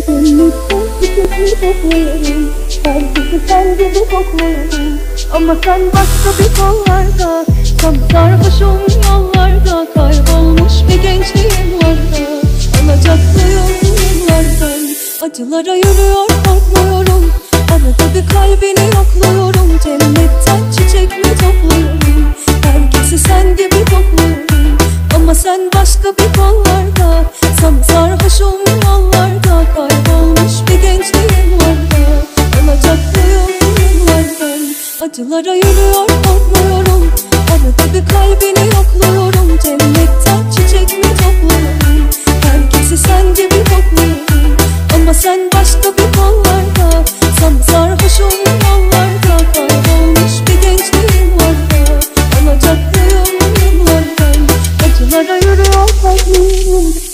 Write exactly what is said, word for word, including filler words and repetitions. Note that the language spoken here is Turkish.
Cennetten çiçekleri topluyorum, herkesi sen gibi kokluyorum. Ama sen başka bir kollarda, tam sarhoşum yollarda. Kaybolmuş bir gençliğim var da, alacaklıyım yıllardan. Acılara yürüyor korkmuyorum, arada bir kalbini yokluyorum. Cennetten çiçek mi topluyorum, herkesi sen gibi kokluyorum. Ama sen başka bir kollarda, tam sarhoşum yollarda. Kaybolmuş bir gençliğim var da, alacaklıyım yıllardan. Acılara yürüyor korkmuyorum, arada bir kalbini yokluyorum. Cennetten çiçek mi topluyorum, herkesi sen gibi kokluyorum. Ama sen başka bir kollarda, tam sarhoşum yollarda. Kaybolmuş bir gençliğim var da, alacaklıyım yıllardan. Acılara yürüyor korkmuyorum,